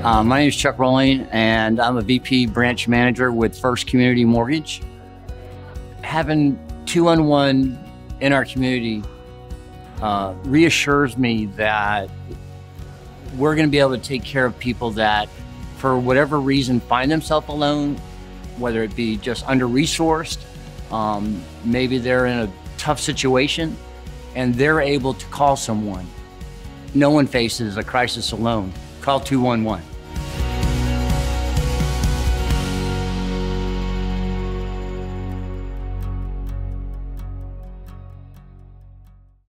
My name is Chuck Rolling, and I'm a VP branch manager with First Community Mortgage. Having 211 in our community reassures me that we're going to be able to take care of people that, for whatever reason, find themselves alone, whether it be just under-resourced, maybe they're in a tough situation, and they're able to call someone. No one faces a crisis alone. Call 211.